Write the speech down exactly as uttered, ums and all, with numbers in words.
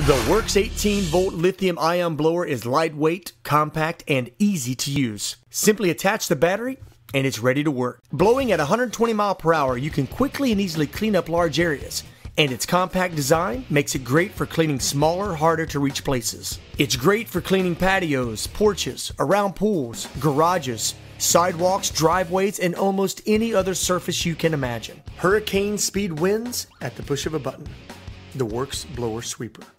The Works eighteen volt lithium ion blower is lightweight, compact, and easy to use. Simply attach the battery and it's ready to work. Blowing at one hundred twenty miles per hour, you can quickly and easily clean up large areas, and its compact design makes it great for cleaning smaller, harder to reach places. It's great for cleaning patios, porches, around pools, garages, sidewalks, driveways, and almost any other surface you can imagine. Hurricane speed winds at the push of a button. The Works Blower Sweeper.